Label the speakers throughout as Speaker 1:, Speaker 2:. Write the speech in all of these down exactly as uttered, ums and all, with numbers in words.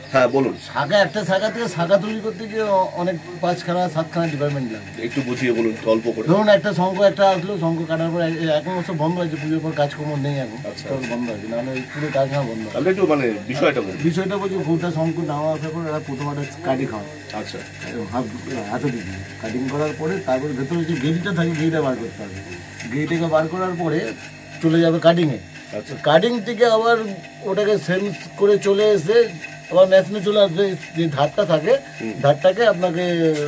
Speaker 1: হ্যাঁ বলুন।
Speaker 2: শাখা একটা শাখা থেকে শাখা তৈরি করতে গিয়ে অনেক পাঁচখানা সাতখানা ডিপার্টমেন্ট লাগে।
Speaker 1: একটু বুঝিয়ে বলুন অল্প করে।
Speaker 2: ধরুন একটা শঙ্খ একটা আসলো, শঙ্খ কাটার পর এখন অবশ্য বন্ধ হয়েছে, পুজোর পর কাজকর্ম নেই এখন, বন্ধ হয়েছে, নাহলে পুরো কারখানা বন্ধ।
Speaker 1: তাহলে একটু মানে বিষয়টা বলুন।
Speaker 2: বিষয়টা বলছি, গোটা শঙ্খ নেওয়া আসার পর এরা প্রথম একটা কাটি খাওয়া।
Speaker 1: আচ্ছা,
Speaker 2: হাতে দিকে কাটিং করার পরে তারপরে ভেতরে যে গেটটা থাকে গেটটা বার করতে হবে। গেটটাকে বার করার পরে চলে যাবে কাটিংয়ে। আচ্ছা, কাটিং থেকে আবার ওটাকে সেন্স করে চলে এসে আবার মেশিনে চলে আসবে। যে ধারটা থাকে ধারটাকে আপনাকে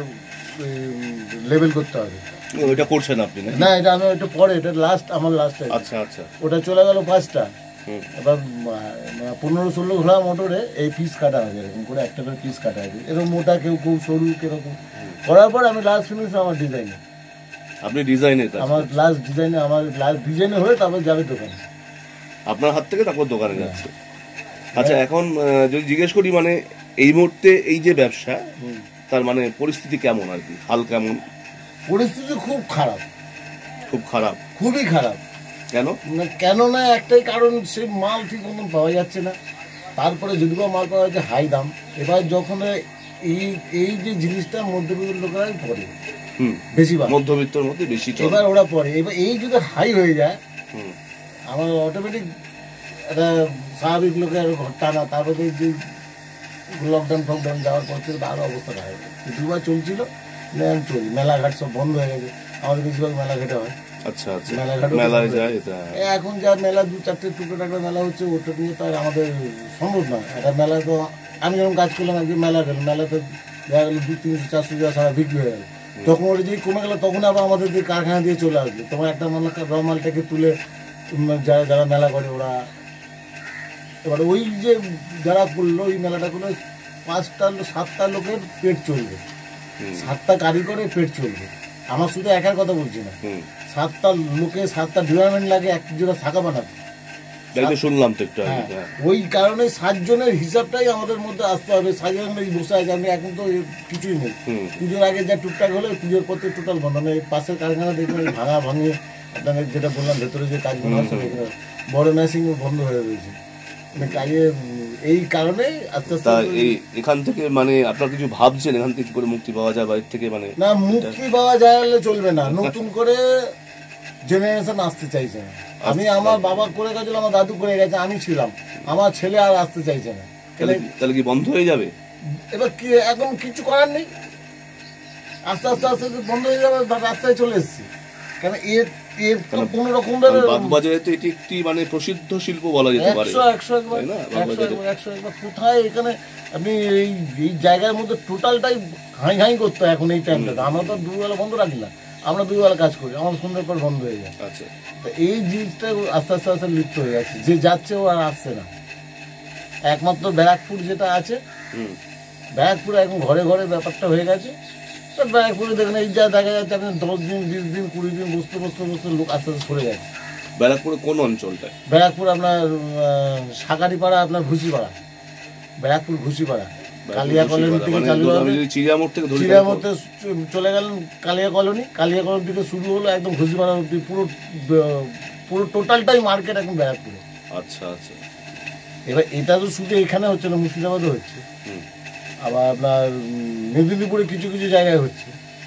Speaker 2: লেবেল করতে হবে।
Speaker 1: ওটা করছেন আপনি?
Speaker 2: না, এটা আমি ওটা পরে, এটা লাস্ট আমার লাস্ট।
Speaker 1: আচ্ছা আচ্ছা,
Speaker 2: ওটা চলে গেল পাঁচটা। এবার পনেরো ষোলো ঘোড়া মোটরে এই পিস কাটা হবে, এরকম করে একটা করে পিস কাটা হবে, এরকম মোটা কেউ কেউ সরু কিরকম করার পর আমি লাস্ট ফিনিশ আমার ডিজাইনে।
Speaker 1: আপনি ডিজাইনে?
Speaker 2: আমার লাস্ট ডিজাইনে, আমার লাস্ট ডিজাইনে হয়ে তারপর যাবে দোকানে।
Speaker 1: আপনার হাত থেকে তারপর দোকানে যাচ্ছে। আচ্ছা, এখন যদি জিজ্ঞেস করি মানে এই মুহূর্তে এই যে ব্যবসা, তার মানে পরিস্থিতি কেমন আর কি, হাল কেমন?
Speaker 2: পরিস্থিতি খুব খারাপ।
Speaker 1: খুব খারাপ?
Speaker 2: খুবই খারাপ।
Speaker 1: কেন?
Speaker 2: না কেন না, একটাই কারণ, সেই মাল ঠিক মতন পাওয়া যাচ্ছে না। তারপরে যদি বা মাল পাওয়া যাচ্ছে হাই দাম। এবার যখন এই এই যে জিনিসটা মধ্যবিত্ত লোকেরাই পড়ে বেশিরভাগ,
Speaker 1: মধ্যবিত্তর মধ্যে বেশি
Speaker 2: এবার ওরা পড়ে। এবার এই যদি হাই হয়ে যায় আমার অটোমেটিক একটা স্বাভাবিক লোকের টানা। তারপরে যে লকডাউন ফকডাউন যাওয়ার পর থেকে আরও অবস্থা খারাপ। দুবার চলছিল, চলি মেলাঘাট সব বন্ধ হয়ে গেছে। আমাদের বেশিরভাগ মেলাঘাটে হয়।
Speaker 1: আচ্ছা আচ্ছা, মেলায় যায়।
Speaker 2: এখন যা মেলা দু চারটে টুকরো টাকরা মেলা হচ্ছে, ওটা নিয়ে তো আর আমাদের সম্ভব না। একটা মেলা তো আমি যখন কাজ করলাম একদিন মেলা গেল, মেলাতে দেখা গেলো দু তিনশো চারশো টাকা সারা বিক্রি হয়ে গেল। তখন ওটা যদি কমে গেলো তখন আবার আমাদের যে কারখানা দিয়ে চলে আসবে। তোমার একটা মাল র মালটাকে তুলে যারা যারা মেলা করে ওরা, এবার ওই যে যারা করলো ওই মেলাটা করলে পাঁচটা সাতটা লোকের পেট চলবে, সাতটা কারিগরের পেট চলবে। আমার শুধু একার কথা বলছি না, সাতটা লোকে সাতটা ডিপার্টমেন্ট লাগে এক জোড়া শাখা বানাতে।
Speaker 1: শুনলাম তো একটু।
Speaker 2: ওই কারণে সাতজনের হিসাবটাই আমাদের মধ্যে আসতে হবে। সাতজন বসে আছে, আমি এখন তো কিছুই নেই। পুজোর আগে যা টুকটাক হলে পুজোর পর টোটাল বন্ধ। মানে পাশের কারখানা দেখবেন ভাঙা ভাঙিয়ে, আপনাদের যেটা বললাম ভেতরে যে কাজগুলো আছে বড় মেশিন বন্ধ হয়ে রয়েছে। কাজে এই কারণে আস্তে আস্তে
Speaker 1: এখান থেকে মানে আপনারা কিছু ভাবছেন এখান থেকে কি করে মুক্তি পাওয়া যায় বাইরে থেকে? মানে
Speaker 2: না, মুক্তি পাওয়া যায় চলবে না, নতুন করে জেনারেশন আসতে চাইছে না। আমি আমার বাবা করে গেছিল, আমার দাদু করে গেছে, আমি ছিলাম, আমার ছেলে আর আসতে চাইছে না।
Speaker 1: তাহলে কি বন্ধ হয়ে যাবে?
Speaker 2: এবার কি, এখন কিছু করার নেই, আস্তে আস্তে আস্তে বন্ধ হয়ে যাবে। রাস্তায় চলে এসেছি কেন, এর এর কোন রকম
Speaker 1: বাগবাজারে তো এটি একটি মানে প্রসিদ্ধ শিল্প বলা যেতে পারে।
Speaker 2: একশো একশো একবার একশো একবার কোথায় এখানে আপনি এই এই জায়গার মধ্যে টোটালটাই হাই হাই করতে হয় এখন এই টাইমটা। আমরা তো দুবেলা বন্ধ রাখি না, আমরা দুবেলা কাজ করি, আমার সন্ধ্যার পর বন্ধ হয়ে যায়।
Speaker 1: আচ্ছা,
Speaker 2: এই জিনিসটা আস্তে আস্তে আস্তে লিপ্ত হয়ে যাচ্ছে, যে যাচ্ছে ও আর আসছে না। একমাত্র ব্যারাকপুর যেটা আছে, ব্যারাকপুরে এখন ঘরে ঘরে ব্যাপারটা হয়ে গেছে। ব্যারাকপুরে দেখেন এই যা দেখা যাচ্ছে, আপনি দশ দিন বিশ দিন কুড়ি দিন বসতে বসতে বসতে লোক আস্তে আস্তে সরে যাচ্ছে।
Speaker 1: ব্যারাকপুরে কোন অঞ্চলটা?
Speaker 2: ব্যারাকপুর আপনার সাকারিপাড়া, আপনার ঘুষিপাড়া, ব্যারাকপুর ঘুষিপাড়া, কালিয়া কলোনি থেকে চালু হবে।
Speaker 1: চিড়িয়ামোড় থেকে
Speaker 2: চিড়িয়ামোড় চলে গেলেন কালিয়া কলোনি, কালিয়া কলোনি থেকে শুরু হলো একদম ঘুষিপাড়া অব্দি, পুরো পুরো টোটালটাই মার্কেট এখন ব্যারাকপুরে।
Speaker 1: আচ্ছা আচ্ছা,
Speaker 2: এবার এটা তো শুধু এখানে হচ্ছে না, মুর্শিদাবাদও হচ্ছে, আবার আপনার মেদিনীপুরে কিছু কিছু জায়গায় হচ্ছে।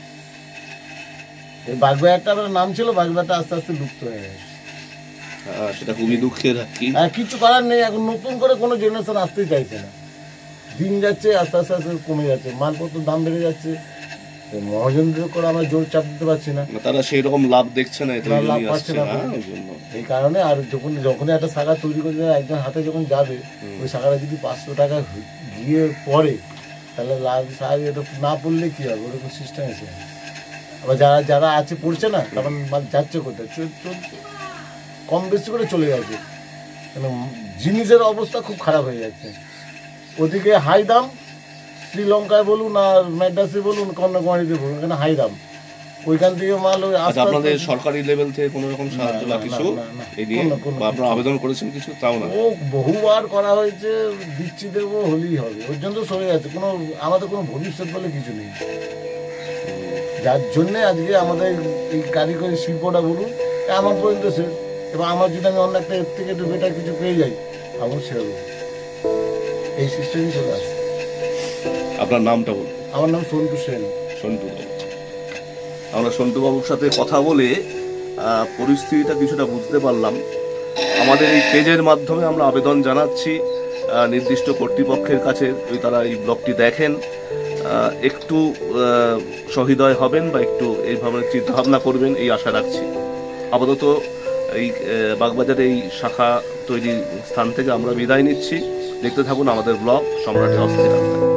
Speaker 2: এই বাগবাজারটা আপনার নাম ছিল, বাগবাজারটা আস্তে আস্তে লুপ্ত হয়ে গেছে।
Speaker 1: সেটা খুবই দুঃখের।
Speaker 2: হ্যাঁ, কিছু করার নেই, এখন নতুন করে কোনো জেনারেশন আসতেই চাইছে না। দিন যাচ্ছে আস্তে আস্তে আস্তে কমে যাচ্ছে, মালপত্রের দাম বেড়ে যাচ্ছে, মহাজনদের করে আমরা জোর চাপ দিতে পারছি না,
Speaker 1: তারা সেই রকম লাভ দেখছে না,
Speaker 2: লাভ পাচ্ছে না। এই কারণে আর যখন যখনই একটা শাখা তৈরি করে একজন হাতে যখন যাবে, ওই শাখাটা যদি পাঁচশো টাকা গিয়ে পড়ে, তাহলে লাভ সাহায্য এটা না পড়লে কী হবে, ওরকম সিস্টেম এসে। আবার যারা যারা আছে পড়ছে না, তখন যাচ্ছে কোথায়, চলছে কম বেশি করে চলে যাচ্ছে। কেন জিনিসের অবস্থা খুব খারাপ হয়ে যাচ্ছে। ওদিকে হাই দাম, শ্রীলঙ্কায় বলুন আর ম্যাড্রাসে বলুন, কন্যাকুমারীতে বলুন, এখানে হাই দাম। ওইখান থেকে মাল
Speaker 1: আপনাদের সরকারি লেভেল থেকে কোনো রকম সাহায্য বা কিছু আপনারা আবেদন করেছেন কিছু? তাও না,
Speaker 2: ও বহুবার করা হয়েছে, দিচ্ছি দেবো হলেই হবে, ওর জন্য সরে যাচ্ছে। কোনো আমাদের কোনো ভবিষ্যৎ বলে কিছু নেই, যার জন্যে আজকে আমাদের এই কারিগরি শিল্পটা বলুন আমার পর্যন্ত শেষ। এবার আমার যদি আমি অন্য একটা এর থেকে একটু বেটার কিছু পেয়ে যাই, আমার ছেড়ে দেবো, এই সিস্টেমই চলে আসে।
Speaker 1: আপনার নামটা বলুন।
Speaker 2: আমার নাম সন্টু সেন।
Speaker 1: সন্টু বাবু। আমরা সন্টু বাবুর সাথে কথা বলে আহ, পরিস্থিতিটা কিছুটা বুঝতে পারলাম। আমাদের এই পেজের মাধ্যমে আমরা আবেদন জানাচ্ছি আহ, নির্দিষ্ট কর্তৃপক্ষের কাছে, যদি তারা এই ব্লগটি দেখেন আহ, একটু আহ, সহৃদয় হবেন বা একটু এইভাবে চিন্তা ভাবনা করবেন, এই আশা রাখছি। আপাতত এই আহ, বাগবাজারের এই শাখা তৈরির স্থান থেকে আমরা বিদায় নিচ্ছি। দেখতে থাকুন আমাদের ব্লগ সম্রাটের অস্থিরতা।